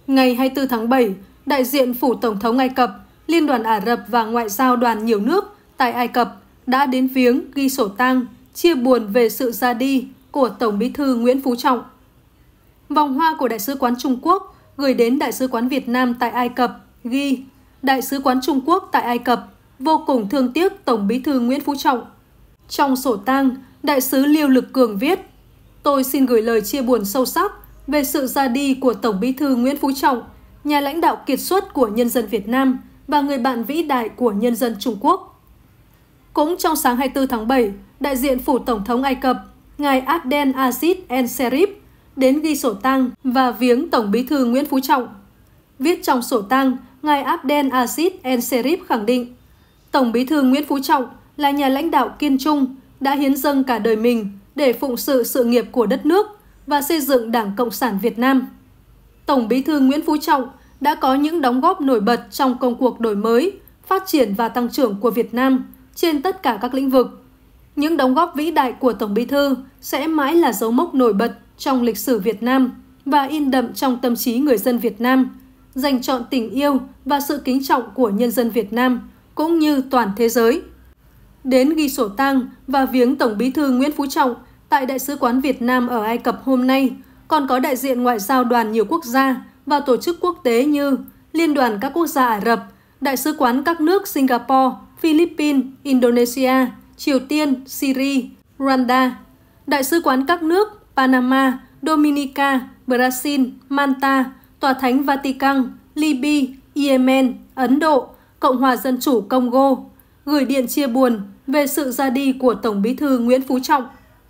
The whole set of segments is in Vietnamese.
Ngày 24 tháng 7, đại diện Phủ Tổng thống Ai Cập, Liên đoàn Ả Rập và Ngoại giao đoàn nhiều nước tại Ai Cập đã đến viếng, ghi sổ tang, chia buồn về sự ra đi của Tổng Bí thư Nguyễn Phú Trọng. Vòng hoa của Đại sứ quán Trung Quốc gửi đến Đại sứ quán Việt Nam tại Ai Cập ghi: Đại sứ quán Trung Quốc tại Ai Cập vô cùng thương tiếc Tổng Bí thư Nguyễn Phú Trọng. Trong sổ tang, Đại sứ Liêu Lực Cường viết: Tôi xin gửi lời chia buồn sâu sắc về sự ra đi của Tổng Bí thư Nguyễn Phú Trọng, nhà lãnh đạo kiệt xuất của nhân dân Việt Nam và người bạn vĩ đại của nhân dân Trung Quốc. Cũng trong sáng 24 tháng 7, đại diện Phủ Tổng thống Ai Cập, ngài Abdel Aziz El Sharif đến ghi sổ tang và viếng Tổng Bí thư Nguyễn Phú Trọng. Viết trong sổ tang, ngài Abdel Aziz El Sharif khẳng định: Tổng Bí thư Nguyễn Phú Trọng là nhà lãnh đạo kiên trung, đã hiến dâng cả đời mình để phụng sự sự nghiệp của đất nước và xây dựng Đảng Cộng sản Việt Nam. Tổng Bí thư Nguyễn Phú Trọng đã có những đóng góp nổi bật trong công cuộc đổi mới, phát triển và tăng trưởng của Việt Nam trên tất cả các lĩnh vực. Những đóng góp vĩ đại của Tổng Bí thư sẽ mãi là dấu mốc nổi bật trong lịch sử Việt Nam và in đậm trong tâm trí người dân Việt Nam, dành trọn tình yêu và sự kính trọng của nhân dân Việt Nam cũng như toàn thế giới. Đến ghi sổ tang và viếng Tổng Bí thư Nguyễn Phú Trọng tại Đại sứ quán Việt Nam ở Ai Cập hôm nay còn có đại diện ngoại giao đoàn nhiều quốc gia và tổ chức quốc tế như Liên đoàn các quốc gia Ả Rập, Đại sứ quán các nước Singapore, Philippines, Indonesia, Triều Tiên, Syria, Rwanda, Đại sứ quán các nước Panama, Dominica, Brazil, Malta, Tòa Thánh Vatican, Libya, Yemen, Ấn Độ, Cộng hòa Dân chủ Congo, gửi điện chia buồn về sự ra đi của Tổng Bí thư Nguyễn Phú Trọng.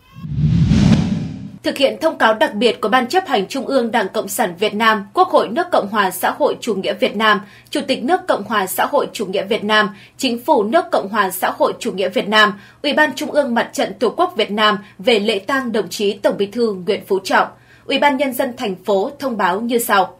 Thực hiện thông cáo đặc biệt của Ban chấp hành Trung ương Đảng Cộng sản Việt Nam, Quốc hội nước Cộng hòa xã hội chủ nghĩa Việt Nam, Chủ tịch nước Cộng hòa xã hội chủ nghĩa Việt Nam, Chính phủ nước Cộng hòa xã hội chủ nghĩa Việt Nam, Ủy ban Trung ương Mặt trận Tổ quốc Việt Nam về lễ tang đồng chí Tổng Bí thư Nguyễn Phú Trọng, Ủy ban Nhân dân thành phố thông báo như sau.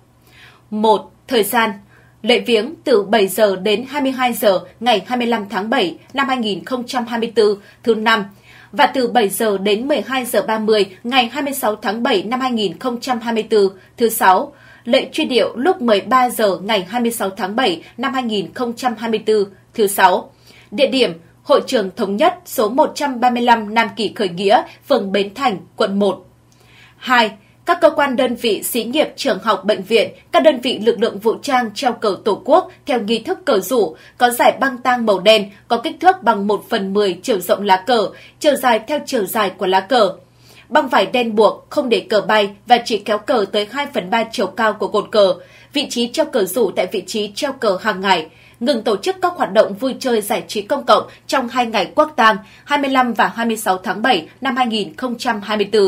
1. Thời gian: lễ viếng từ 7 giờ đến 22 giờ ngày 25 tháng 7 năm 2024, thứ năm, và từ 7 giờ đến 12 giờ 30 ngày 26 tháng 7 năm 2024, thứ sáu. Lễ truy điệu lúc 13 giờ ngày 26 tháng 7 năm 2024, thứ sáu. Địa điểm: Hội trường Thống nhất số 135 Nam Kỳ Khởi Nghĩa, phường Bến Thành, quận 1. 2. Các cơ quan đơn vị xí nghiệp, trường học, bệnh viện, các đơn vị lực lượng vũ trang treo cờ Tổ quốc theo nghi thức cờ rủ, có dải băng tang màu đen, có kích thước bằng 1/10 chiều rộng lá cờ, chiều dài theo chiều dài của lá cờ. Băng vải đen buộc, không để cờ bay và chỉ kéo cờ tới 2/3 chiều cao của cột cờ. Vị trí treo cờ rủ tại vị trí treo cờ hàng ngày. Ngừng tổ chức các hoạt động vui chơi giải trí công cộng trong 2 ngày Quốc tang 25 và 26 tháng 7 năm 2024.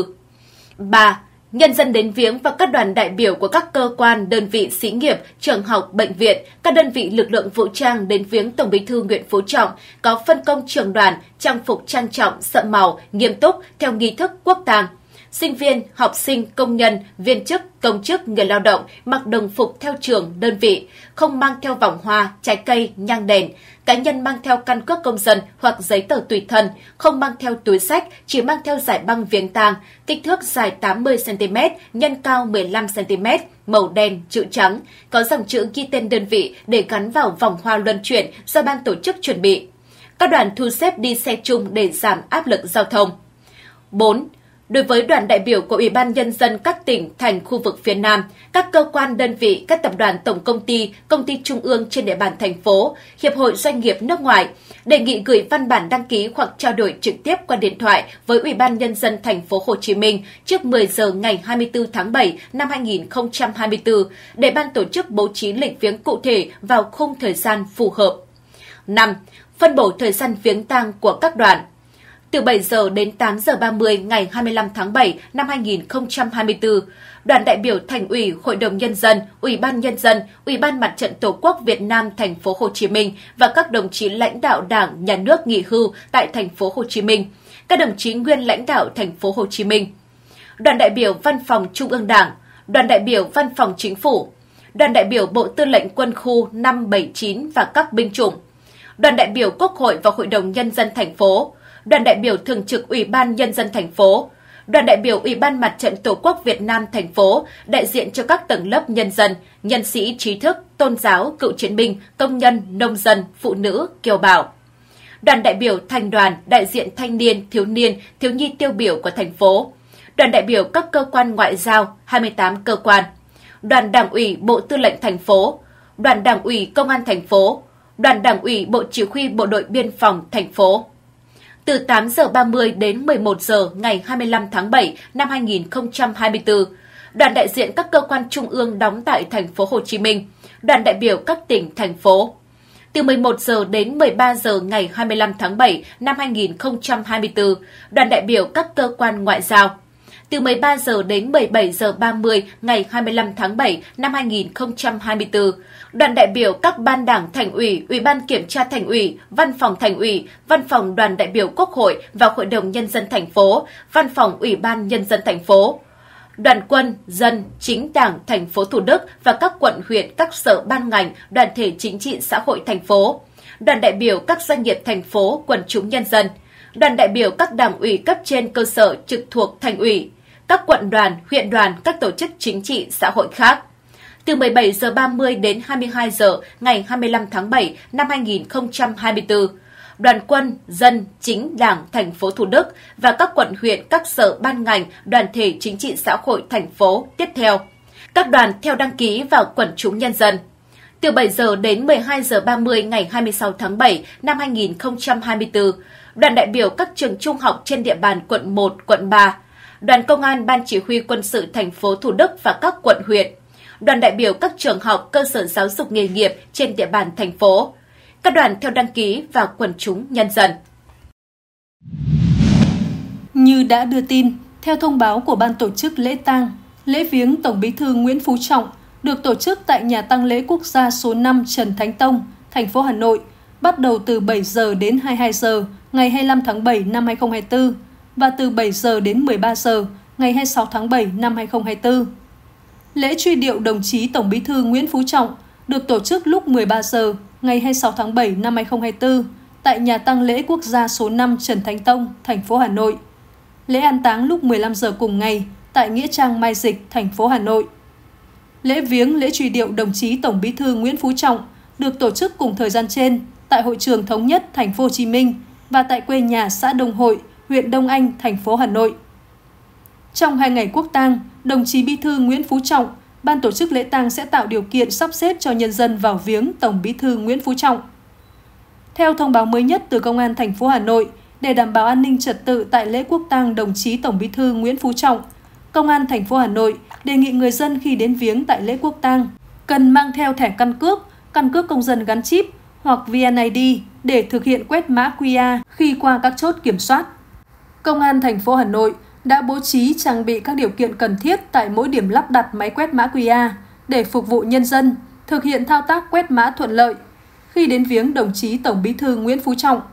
3. Nhân dân đến viếng và các đoàn đại biểu của các cơ quan, đơn vị xí nghiệp, trường học, bệnh viện, các đơn vị lực lượng vũ trang đến viếng Tổng Bí thư Nguyễn Phú Trọng có phân công trưởng đoàn, trang phục trang trọng, sậm màu, nghiêm túc theo nghi thức quốc tang. Sinh viên, học sinh, công nhân, viên chức, công chức, người lao động mặc đồng phục theo trường, đơn vị, không mang theo vòng hoa, trái cây, nhang đèn. Cá nhân mang theo căn cước công dân hoặc giấy tờ tùy thân, không mang theo túi xách, chỉ mang theo dải băng viếng tang, kích thước dài 80cm, nhân cao 15cm, màu đen, chữ trắng, có dòng chữ ghi tên đơn vị để gắn vào vòng hoa luân chuyển do ban tổ chức chuẩn bị. Các đoàn thu xếp đi xe chung để giảm áp lực giao thông. 4. Đối với đoàn đại biểu của Ủy ban Nhân dân các tỉnh, thành, khu vực phía Nam, các cơ quan đơn vị, các tập đoàn tổng công ty trung ương trên địa bàn thành phố, hiệp hội doanh nghiệp nước ngoài, đề nghị gửi văn bản đăng ký hoặc trao đổi trực tiếp qua điện thoại với Ủy ban Nhân dân thành phố Hồ Chí Minh trước 10 giờ ngày 24 tháng 7 năm 2024 để ban tổ chức bố trí lịch viếng cụ thể vào khung thời gian phù hợp. 5. Phân bổ thời gian viếng tang của các đoàn. Từ 7 giờ đến 8 giờ 30 ngày 25 tháng 7 năm 2024, đoàn đại biểu Thành ủy, Hội đồng Nhân dân, Ủy ban Nhân dân, Ủy ban Mặt trận Tổ quốc Việt Nam thành phố Hồ Chí Minh và các đồng chí lãnh đạo Đảng, Nhà nước nghỉ hưu tại thành phố Hồ Chí Minh, các đồng chí nguyên lãnh đạo thành phố Hồ Chí Minh, đoàn đại biểu Văn phòng Trung ương Đảng, đoàn đại biểu Văn phòng Chính phủ, đoàn đại biểu Bộ Tư lệnh Quân khu 579 và các binh chủng, đoàn đại biểu Quốc hội và Hội đồng Nhân dân thành phố, đoàn đại biểu thường trực Ủy ban Nhân dân thành phố, đoàn đại biểu Ủy ban Mặt trận Tổ quốc Việt Nam thành phố, đại diện cho các tầng lớp nhân dân, nhân sĩ trí thức, tôn giáo, cựu chiến binh, công nhân, nông dân, phụ nữ, kiều bào. Đoàn đại biểu thành đoàn, đại diện thanh niên, thiếu nhi tiêu biểu của thành phố. Đoàn đại biểu các cơ quan ngoại giao, 28 cơ quan. Đoàn Đảng ủy Bộ Tư lệnh thành phố, Đoàn Đảng ủy Công an thành phố, Đoàn Đảng ủy Bộ Chỉ huy Bộ đội Biên phòng thành phố. Từ 8 giờ 30 đến 11 giờ ngày 25 tháng 7 năm 2024, đoàn đại diện các cơ quan trung ương đóng tại thành phố Hồ Chí Minh, đoàn đại biểu các tỉnh, thành phố. Từ 11 giờ đến 13 giờ ngày 25 tháng 7 năm 2024, đoàn đại biểu các cơ quan ngoại giao. Từ 13 giờ đến 17 giờ 30 ngày 25 tháng 7 năm 2024, đoàn đại biểu các ban đảng thành ủy, Ủy ban kiểm tra thành ủy, Văn phòng đoàn đại biểu Quốc hội và Hội đồng Nhân dân thành phố, Văn phòng Ủy ban Nhân dân thành phố. Đoàn quân, dân, chính đảng thành phố Thủ Đức và các quận huyện, các sở ban ngành, đoàn thể chính trị xã hội thành phố. Đoàn đại biểu các doanh nghiệp thành phố, quần chúng nhân dân. Đoàn đại biểu các đảng ủy cấp trên cơ sở trực thuộc thành ủy, các quận đoàn, huyện đoàn, các tổ chức chính trị xã hội khác. Từ 17 giờ 30 đến 22 giờ ngày 25 tháng 7 năm 2024, đoàn quân, dân, chính đảng thành phố Thủ Đức và các quận huyện, các sở ban ngành, đoàn thể chính trị xã hội thành phố tiếp theo. Các đoàn theo đăng ký vào quần chúng nhân dân. Từ 7 giờ đến 12 giờ 30 ngày 26 tháng 7 năm 2024, đoàn đại biểu các trường trung học trên địa bàn quận 1, quận 3, đoàn công an Ban Chỉ huy Quân sự thành phố Thủ Đức và các quận huyện, đoàn đại biểu các trường học cơ sở giáo dục nghề nghiệp trên địa bàn thành phố, các đoàn theo đăng ký vào quần chúng nhân dân. Như đã đưa tin, theo thông báo của Ban tổ chức lễ tang, lễ viếng Tổng Bí thư Nguyễn Phú Trọng được tổ chức tại nhà tang lễ quốc gia số 5 Trần Thánh Tông, thành phố Hà Nội, bắt đầu từ 7 giờ đến 22 giờ ngày 25 tháng 7 năm 2024 và từ 7 giờ đến 13 giờ ngày 26 tháng 7 năm 2024. Lễ truy điệu đồng chí Tổng Bí thư Nguyễn Phú Trọng được tổ chức lúc 13 giờ ngày 26 tháng 7 năm 2024 tại nhà tang lễ quốc gia số 5 Trần Thánh Tông, thành phố Hà Nội. Lễ an táng lúc 15 giờ cùng ngày tại nghĩa trang Mai Dịch, thành phố Hà Nội. Lễ viếng, lễ truy điệu đồng chí Tổng Bí thư Nguyễn Phú Trọng được tổ chức cùng thời gian trên tại Hội trường Thống nhất, thành phố Hồ Chí Minh và tại quê nhà xã Đông Hội, huyện Đông Anh, thành phố Hà Nội. Trong 2 ngày quốc tang, đồng chí Bí thư Nguyễn Phú Trọng, Ban tổ chức lễ tang sẽ tạo điều kiện sắp xếp cho nhân dân vào viếng Tổng Bí thư Nguyễn Phú Trọng. Theo thông báo mới nhất từ Công an thành phố Hà Nội, để đảm bảo an ninh trật tự tại lễ quốc tang đồng chí Tổng Bí thư Nguyễn Phú Trọng, Công an thành phố Hà Nội đề nghị người dân khi đến viếng tại lễ quốc tang cần mang theo thẻ căn cước công dân gắn chip hoặc VNID để thực hiện quét mã QR khi qua các chốt kiểm soát. Công an thành phố Hà Nội đã bố trí trang bị các điều kiện cần thiết tại mỗi điểm lắp đặt máy quét mã QR để phục vụ nhân dân thực hiện thao tác quét mã thuận lợi khi đến viếng đồng chí Tổng Bí thư Nguyễn Phú Trọng.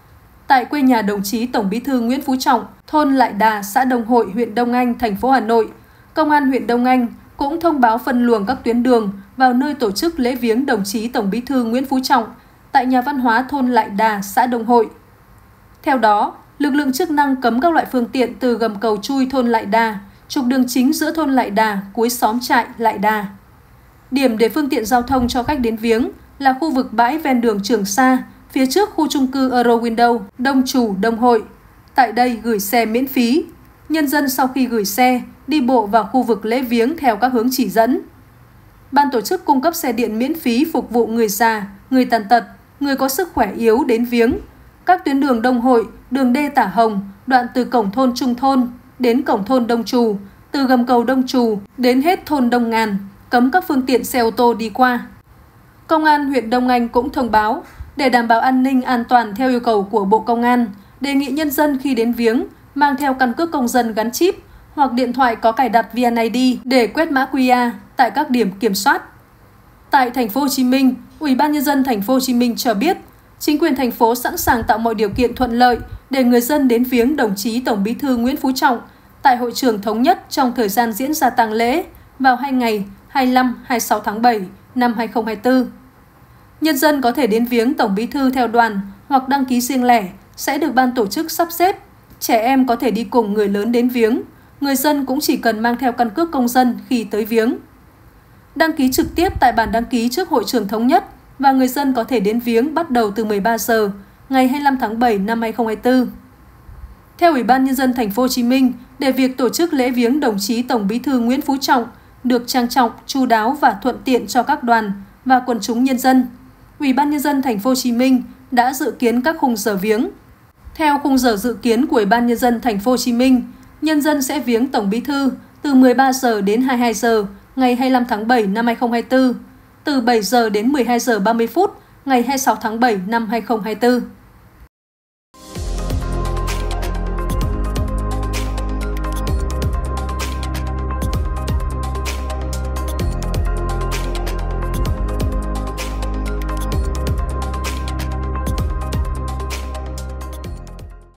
Tại quê nhà đồng chí Tổng Bí thư Nguyễn Phú Trọng, thôn Lại Đà, xã Đông Hội, huyện Đông Anh, thành phố Hà Nội, Công an huyện Đông Anh cũng thông báo phân luồng các tuyến đường vào nơi tổ chức lễ viếng đồng chí Tổng Bí thư Nguyễn Phú Trọng tại nhà văn hóa thôn Lại Đà, xã Đông Hội. Theo đó, lực lượng chức năng cấm các loại phương tiện từ gầm cầu chui thôn Lại Đà, trục đường chính giữa thôn Lại Đà, cuối xóm trại Lại Đà. Điểm để phương tiện giao thông cho khách đến viếng là khu vực bãi ven đường Trường Sa, phía trước khu chung cư Eurowindow, Đông Chủ, Đông Hội. Tại đây gửi xe miễn phí. Nhân dân sau khi gửi xe, đi bộ vào khu vực lễ viếng theo các hướng chỉ dẫn. Ban tổ chức cung cấp xe điện miễn phí phục vụ người già, người tàn tật, người có sức khỏe yếu đến viếng. Các tuyến đường Đông Hội, đường D Tả Hồng, đoạn từ cổng thôn Trung Thôn đến cổng thôn Đông Trù, từ gầm cầu Đông Trù đến hết thôn Đông Ngàn, cấm các phương tiện xe ô tô đi qua. Công an huyện Đông Anh cũng thông báo, để đảm bảo an ninh an toàn theo yêu cầu của Bộ Công an, đề nghị nhân dân khi đến viếng mang theo căn cước công dân gắn chip hoặc điện thoại có cài đặt VNID để quét mã QR tại các điểm kiểm soát. Tại thành phố Hồ Chí Minh, Ủy ban Nhân dân thành phố Hồ Chí Minh cho biết, chính quyền thành phố sẵn sàng tạo mọi điều kiện thuận lợi để người dân đến viếng đồng chí Tổng Bí thư Nguyễn Phú Trọng tại Hội trường Thống nhất trong thời gian diễn ra tang lễ vào 2 ngày 25-26 tháng 7 năm 2024. Nhân dân có thể đến viếng Tổng Bí thư theo đoàn hoặc đăng ký riêng lẻ sẽ được ban tổ chức sắp xếp Trẻ em có thể đi cùng người lớn đến viếng. Người dân cũng chỉ cần mang theo căn cước công dân khi tới viếng. Đăng ký trực tiếp tại bàn đăng ký trước Hội trường Thống nhất và người dân có thể đến viếng bắt đầu từ 13 giờ ngày 25 tháng 7 năm 2024. Theo Ủy ban Nhân dân Thành phố Hồ Chí Minh, để việc tổ chức lễ viếng đồng chí Tổng Bí thư Nguyễn Phú Trọng được trang trọng, chu đáo và thuận tiện cho các đoàn và quần chúng nhân dân, Ủy ban Nhân dân Thành phố Hồ Chí Minh đã dự kiến các khung giờ viếng. Theo khung giờ dự kiến của Ủy ban Nhân dân Thành phố Hồ Chí Minh, nhân dân sẽ viếng Tổng Bí thư từ 13 giờ đến 22 giờ ngày 25 tháng 7 năm 2024, từ 7 giờ đến 12 giờ 30 phút ngày 26 tháng 7 năm 2024.